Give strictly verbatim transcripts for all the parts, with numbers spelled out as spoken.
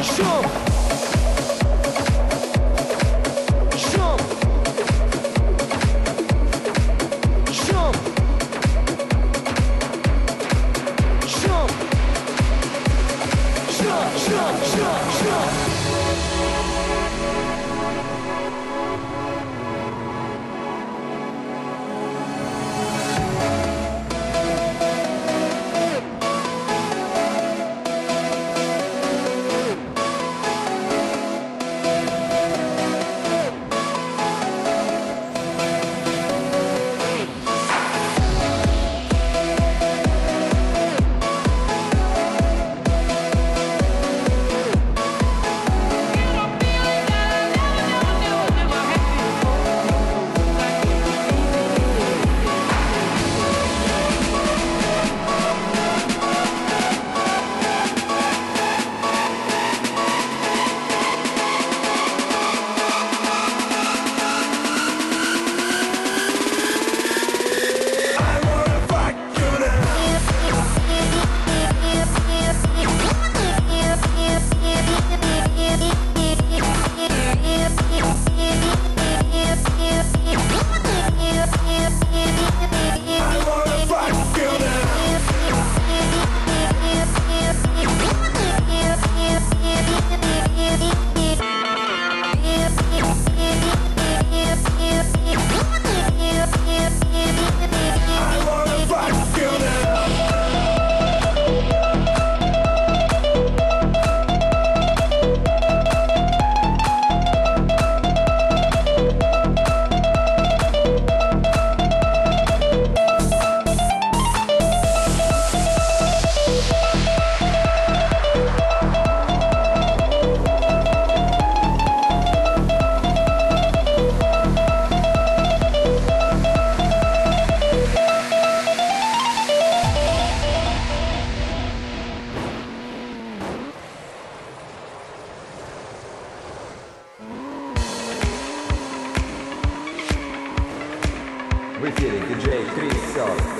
В эфире диджей Крис Сёрт.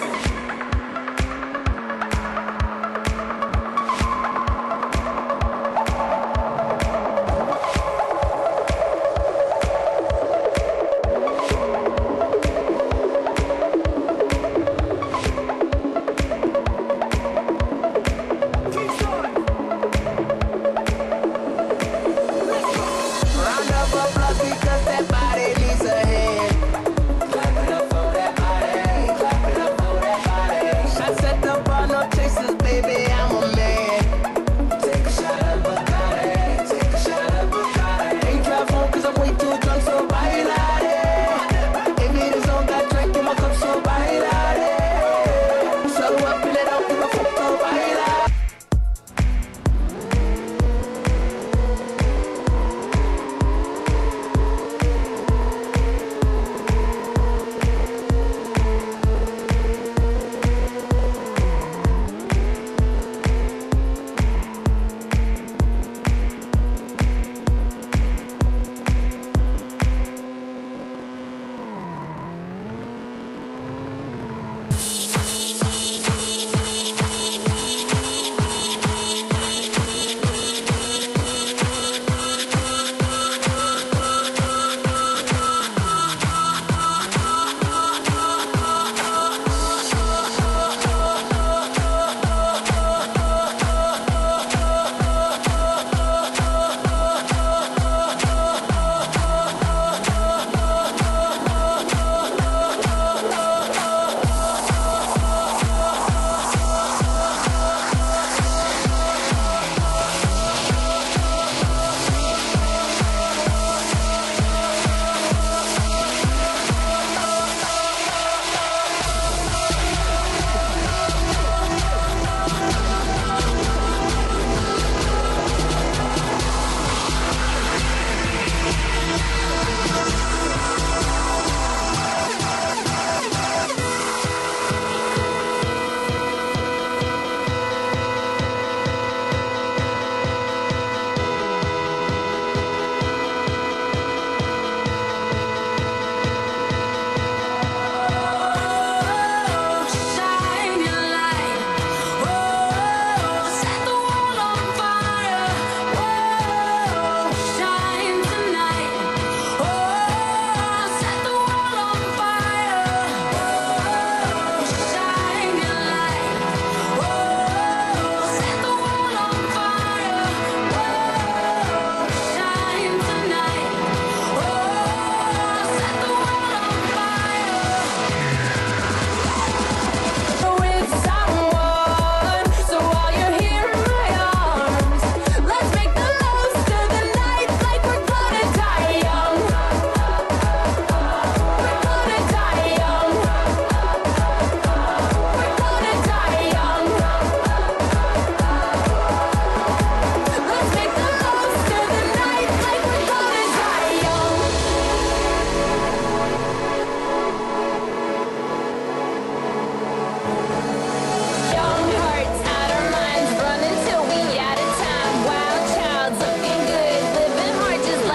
Clap it up for that body, clap it up for that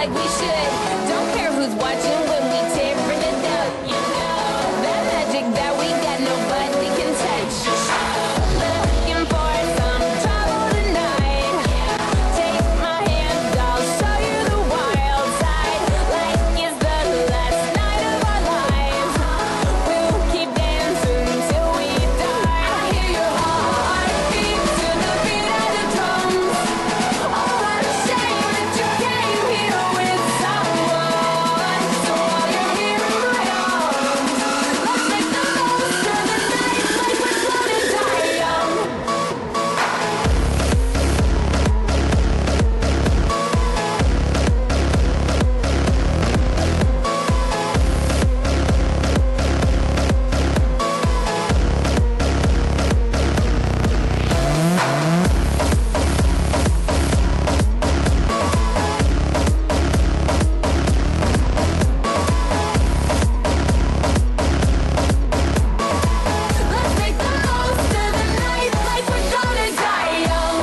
like we should. Don't care who's watching when we tearing it up. You know that magic that we got, nobody can touch. Looking for some trouble tonight. Take my hand, I'll show you the wild side. Like it's the last night of our lives. We'll keep dancing till we die. I hear your heartbeat to the beat of the drums. Oh, what a shame that you came here with someone. So while you're here in my arms, let's make the most of the night like we're gonna die young. Let's make the most of the night like we're gonna die young.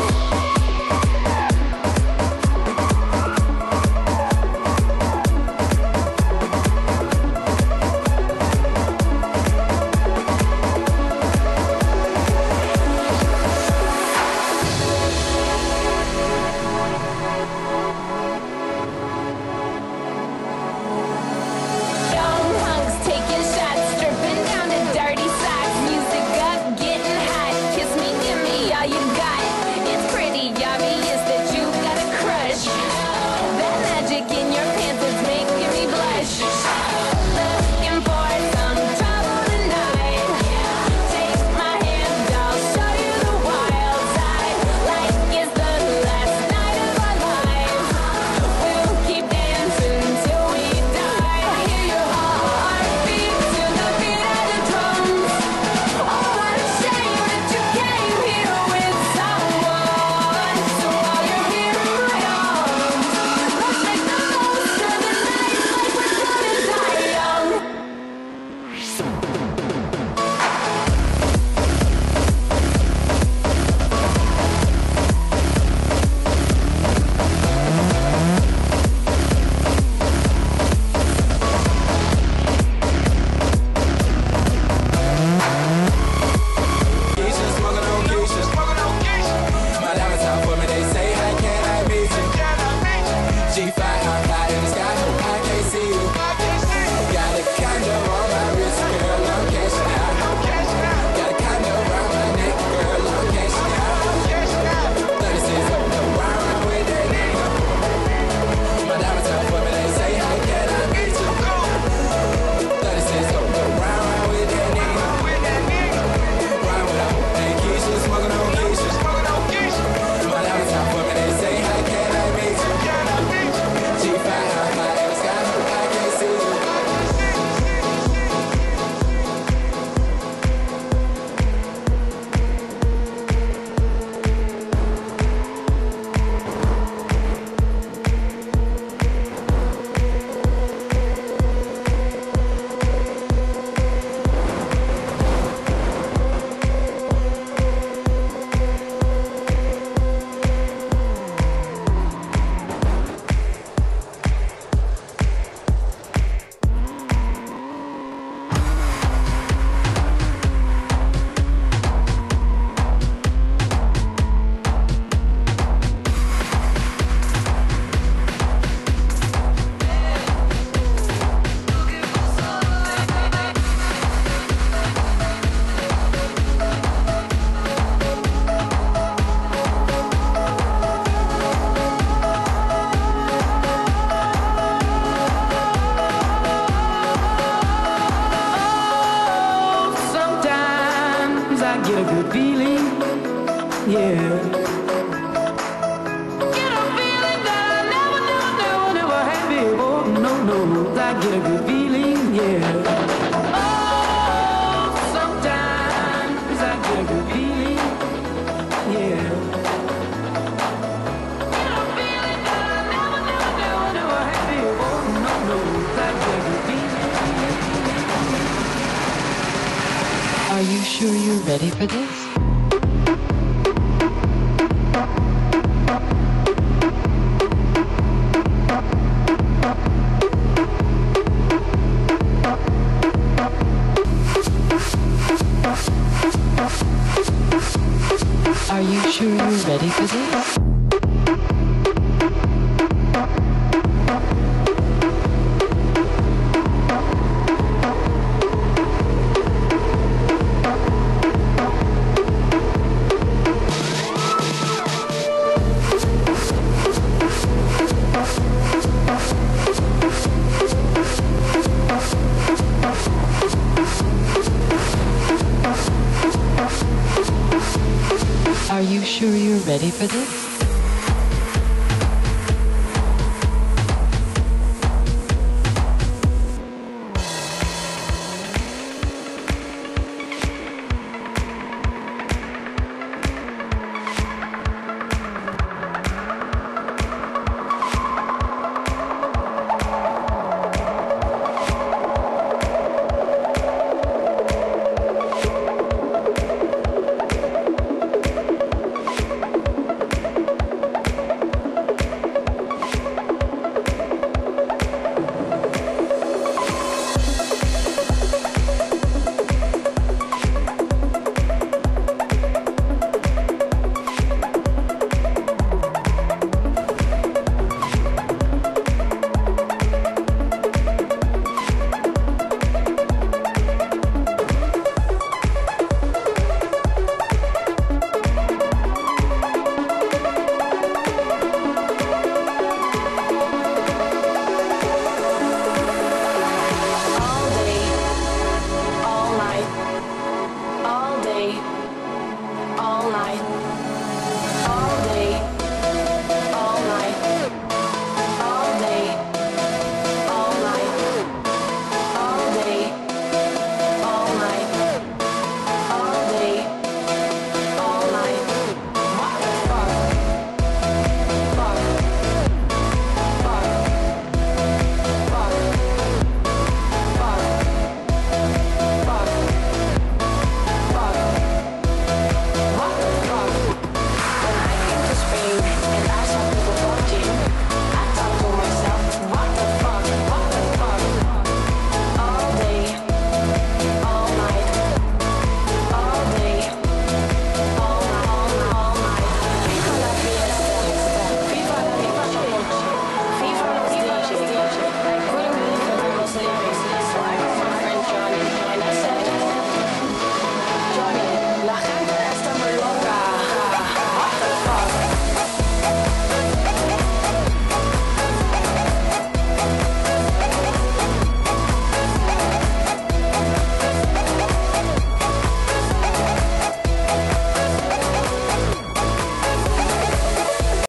Young hunks taking shots, stripping down to dirty socks. Music up, getting hot. Kiss me, give me all you got. It's pretty obvious that you got a crush. That magic in your pants is making me blush. Looking for some trouble tonight. Take my hand, I'll show you the wild side. Like it's the last night of our lives. We'll keep dancing till we die. I hear your heartbeat to the beat of the drums. Oh, what a shame that you came here with someone. So while you're here in my arms, let's make the most of the night like we're gonna die young. Keisha, smoking on Keisha. My diamonds out for me, they say, how can I meet you? G five, I'm high in the sky, no, I can't see you. Got a condo on my wrist, girl, I'm cashing out. Got a condo around my neck, girl, I'm cashing out. thirty-six, oh, no, round, round with that nigga. My diamonds out for me, they say, how can I meet you? thirty-six, oh, no, round, round with that nigga. Ride with her, hey Keisha, smoking on Keisha. My diamonds out for me, they say, how can I meet you? G five, I'm high in the sky, no, I can't see you. Sometimes I get a good feeling, yeah. Get a feeling that I never, never, never, never had before. No, no, I get a good feeling, yeah. Oh, sometimes I get a good feeling, yeah. Get a feeling that I never, never, never, never had before. No, no, I get a good feeling. Are you sure you're ready for this? for this? Are you sure you're ready for this?